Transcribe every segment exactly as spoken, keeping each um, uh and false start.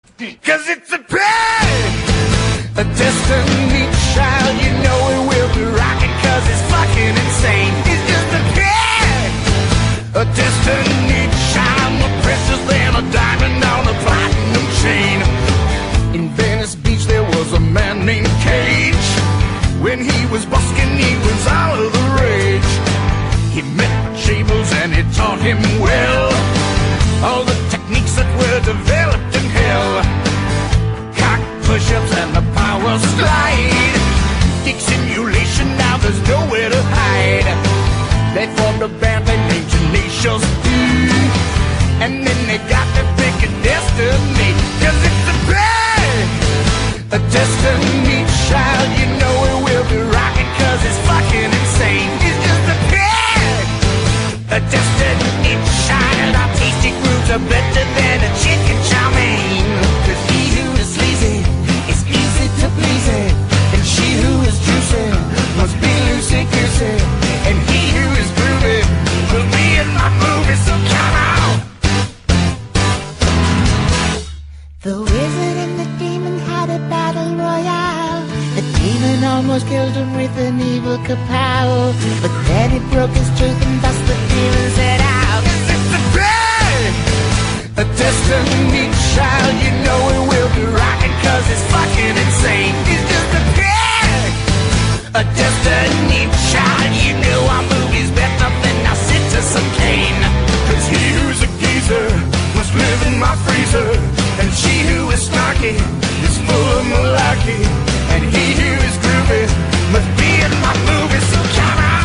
Cause it's a pain, a destiny child, you know it will be rocking, cause it's fucking insane. It's just a pain, a destiny child, more precious than a diamond on a platinum chain. In Venice Beach there was a man named Cage. When he was busking he was out of the rage. He met Jables and it taught him well all the techniques that were developed in hell. Cock push-ups and the power slide. Dick simulation, now there's nowhere to hide. They formed a band they named Tenacious D, and then they got to pick a destiny. Cause it's a band, a destiny child, you know it will be rocking, cause it's fucking insane. It's just a band, a destiny child. Our tasty grooves are better than a chicken chow mein. Cause he who is sleazy is easy to please it, and she who is juicy must be loosey-goosey, and he who is groovy will be in my movie, so come on. The wizard and the demon had a battle royale. The demon almost killed him with an evil kapow, but then he broke his tooth and thus the demon set out. It's a band, a destiny child, you know it will be rocking, cause it's fucking insane. It's just a band, a destiny child, you know our movie's better than our Citizen Kane. Cause he who's a geezer must live in my freezer, and she who is snarky is full of malarkey, and he who is groovy must be in my movie, so come on.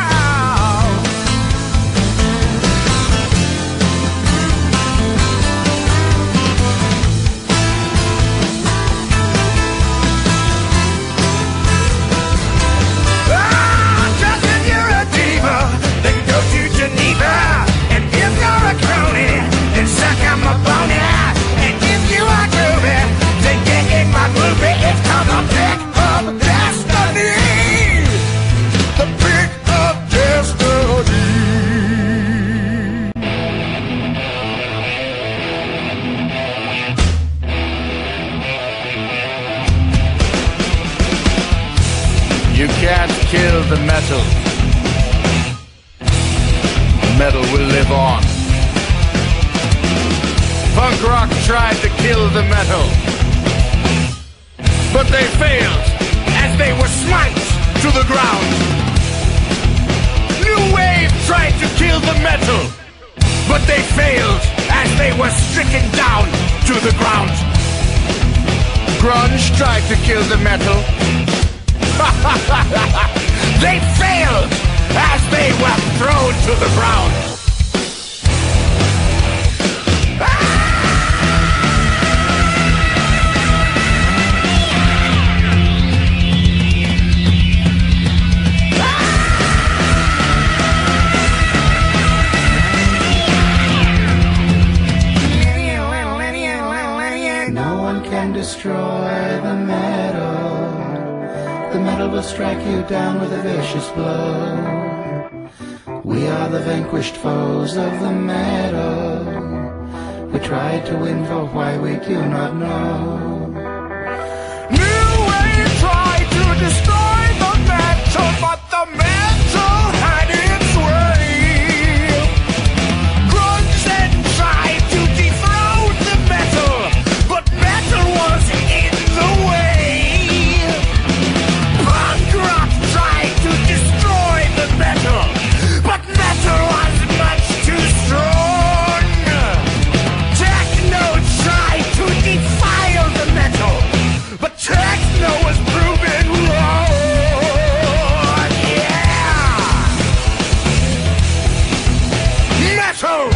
Ah, just if you're a diva, then go to Geneva, and if you're a crony, then suck on my bony. And if you are groovy, then get in my movie. It's called the Pick of Destiny, the Pick of Destiny. You can't kill the metal. Metal will live on. Punk rock tried to kill the metal, but they failed as they were smite to the ground. New wave tried to kill the metal, but they failed as they were stricken down to the ground. Grunge tried to kill the metal. They failed as they were thrown to the ground. No one can destroy the metal. The metal will strike you down with a vicious blow. We are the vanquished foes of the metal. We tried to win for why we do not know. New wave tried to destroy the metal, but the metal had its way. Grunge then tried to dethrone the metal, but metal was in the way. Punk rock tried to destroy the metal, but metal was much too strong. Techno tried to defile the metal, but techno was proven wrong. Yeah! Metal